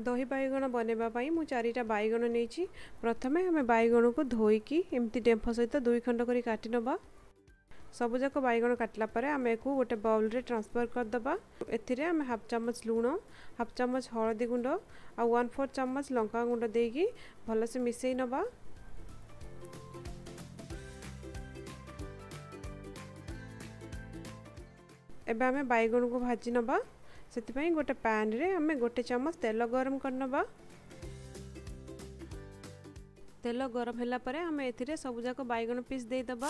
दही बैगण बनवाई मु 4टा बैगण नहीं। प्रथमे आम बैगण को धोईकी एमती डेम्फ सहित 2 खंड कर काटि नबा। सबुजाक बैगण काटला परे आम एक गोटे बाउल रे ट्रांसफर करदबा। एथिरे आम हाफ चम्मच लूण, हाफ चम्मच हलदी गुंड आ 1/4 चम्मच लंका गुंड देकी भलसे मिसई नबा। एबे आम बैगण को भाजी नबा। से गोटे पैन रे आम गोटे चम्मच तेल गरम करनबा। तेल गरम होला परे आम एथिरे सबुजाक बैगण पीस दे दबा।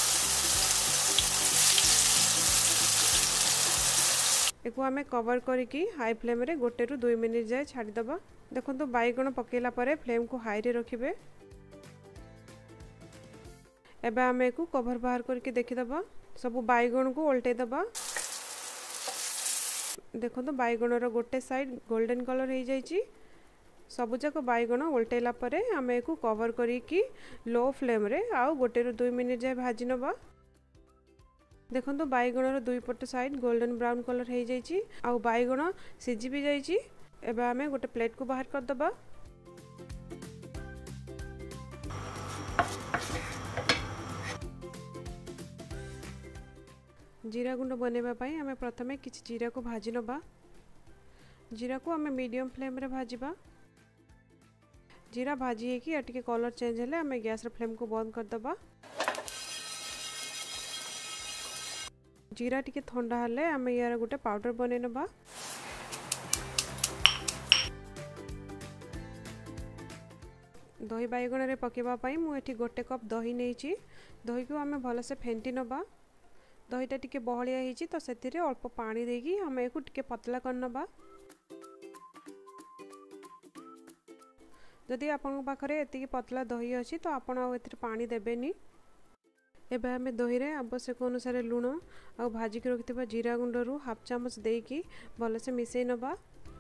एको आम कवर करिकी हाई फ्लेम रे 1 ରୁ 2 मिनिट जाए छाड़ी दबा। देखंतु बैगण पकेला परे फ्लेम को हाई रे रखिबे। एबे आम एको कवर बाहर करके देखि दबा। सब बैगण को उल्टे दबा। देखो बैगण रो गोटे साइड गोल्डन कलर हो जाइए। सबुजाक बैगण उल्टेला परे आम एक कवर करी लो फ्लेम रे आउ 1 ରୁ 2 मिनिट जाए भाजी नबा। देखो बैगण रो 2 पट साइड गोल्डन ब्राउन कलर हो जाइए। आउ बैगण सिझी भी जाइए। एबे आम गोटे प्लेट को बाहर कर दबा। जीरा गुंड बनवा पाई आम प्रथमे किछि जीरा को भाजी नबा। जीरा को आम मीडियम फ्लेम रे भाजीबा। जीरा भाजी है कि टिके कलर चेंज हेले आम गैस रे फ्लेम को बंद कर दबा। जीरा टिके ठंडा हेले आम यार गोटे पाउडर बने नबा। दही बैगण रे पकेबा पाई मु एठी गोटे कप दही नेछि। दही को आम भल से फेंटी नबा। दहीटा टिके बहलिया होइछि तो सेतिरे अल्प पानी देकी हम एको टिके पतला करनबा। जदि आपन पाखरे एतिकी पतला दही अछि तो आपन आ एथिरे पानी देबेनी। एबे हमें दही रे आवश्यक अनुसार लूण आ भाजी के रखितबा जीरा गुंडरू हाफ चम्मच देकी भल से मिसई नबा।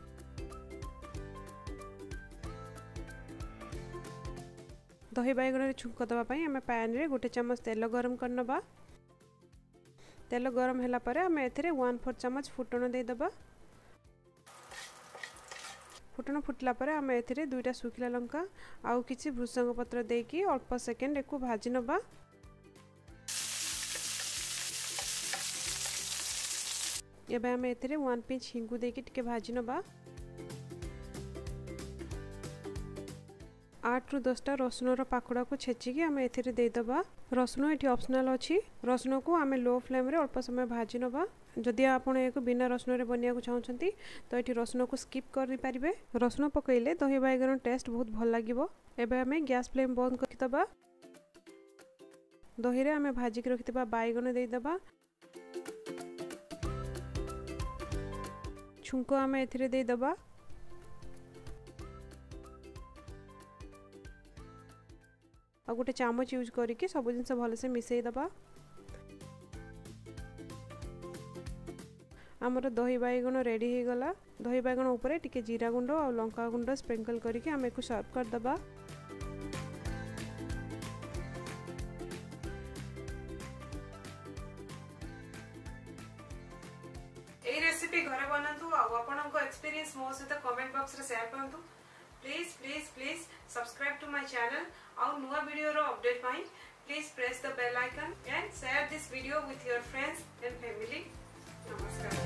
दही बैगण रे छुंक दबा पई हमें पैन रे गोटे चम्मच तेल गरम करनबा। तेल गरम होला परे आम एथिरे 1/4 चम्मच फुटण दे दबा। फुटण फुटला परे आम एथिरे 2टा सुखिला लंका आउ किछि भृषंग पत्र देकी अल्प सेकेंड एको भाजी नबा। एबे आम एथिरे 1 पिंच हिंगु देकी टिके भाजी नबा। 8 ରୁ 10टा रसुन रो पाखुड़ा को छेचिकी आम एथिरे दे दबा। रसुन एठी ऑप्शनल अछि। रसुन को आम लो फ्लेम रे अल्प समय भाजी नबा। जदि आपण एको बिना रसुन रे बनिया को चाहउछंती तो एठी रसुन को स्किप करि परिबे। रसुन पकइले दही बैगण टेस्ट बहुत भल लागिवो। एबे आम गैस फ्लेम बंद करि दबा। दही रे आम भाजी के रखितबा बैगण दे दबा। छुंको आम एथिरे दे दबा। आ गोटे चामच यूज करके सब जिनस भल से मिसई दबा। आमर दही बैगण रेडी हो गला। दही बैगण ऊपर टिके जीरा गुंड और लंका गुंड स्प्रिंकल करके आम एको सर्व कर दबा। ए रेसिपी घरे बनातु आ आपन को एक्सपीरियंस मो से कमेंट बॉक्स रे शेयर करंतु। Please please please subscribe to my channel और नुआ वीडियो रो अपडेट पाई please press the bell icon and share this video with your friends and family. नमस्कार।